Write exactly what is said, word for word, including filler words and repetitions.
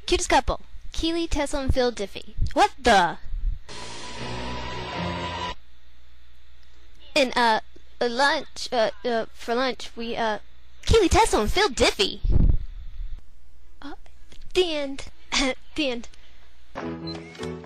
Cutest couple. Keely, Tessa, and Phil Diffie. What the? And, uh, uh, lunch, uh, uh, for lunch, we, uh, Keely, Tessa, and Phil Diffie. Uh, the end. The end.